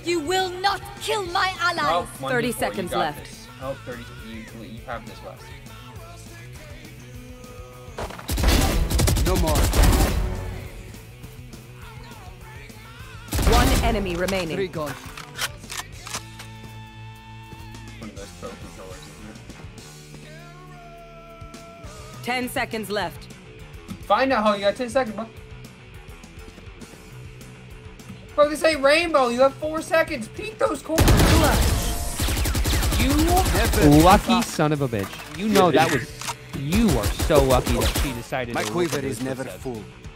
You will not kill my allies. Oh, 30 seconds left. This. Oh, 30. You have this, Wes. No more. One enemy remaining. 3 gone. One of those pro controllers, isn't it? 10 seconds left. Find out how you got 10 seconds, bro. Bro, this ain't rainbow. You have 4 seconds. Peek those corners. You lucky son of a bitch. You know that was... You are so lucky that she decided My to quiver look at is this never instead. full.